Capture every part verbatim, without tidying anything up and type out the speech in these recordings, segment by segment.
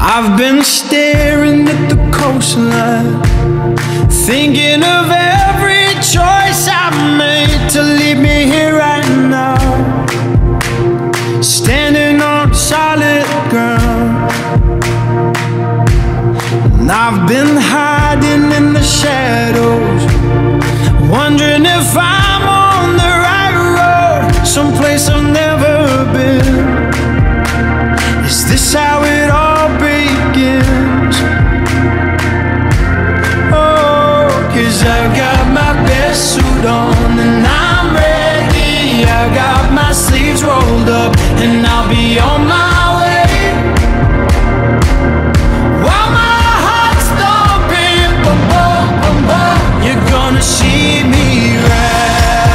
I've been staring at the coastline, thinking of every choice I've made to leave me here right now, standing on solid ground. And I've been hiding in the shadows, wondering if I'm on the right road, someplace I've never been. Is this how it all begins? Oh, 'cause I've got my best suit on and I'm ready. I got my sleeves rolled up and I'll be on my way. While my heart's thumping, boom, boom, boom, boom, you're gonna see me rise.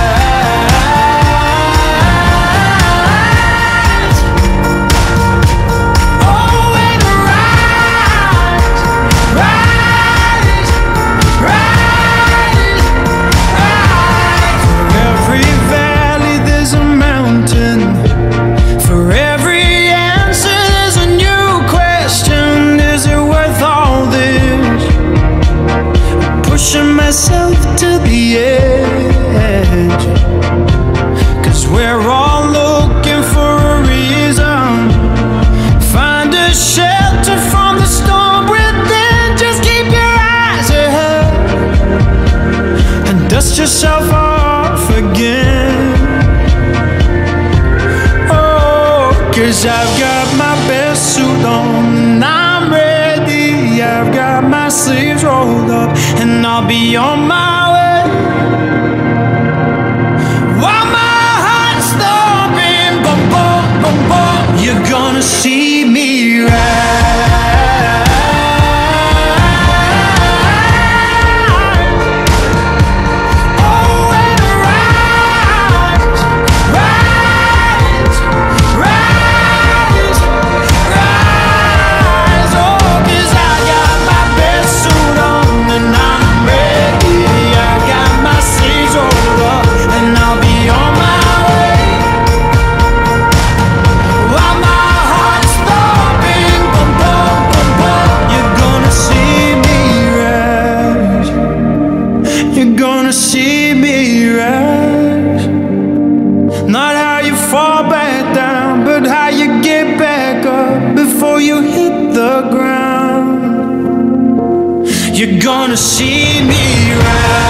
Pushing myself to the edge, 'cause we're all looking for a reason. Find a shelter from the storm within. Just keep your eyes ahead and dust yourself off again. Oh, 'cause I've got my best suit on and I'm ready. I've got my sleeves rolled up and I'll be on my way. While my heart's thumping, boom, boom, boom, boom, you're gonna see me rise. See me rise. Not how you fall back down, but how you get back up before you hit the ground. You're gonna see me rise.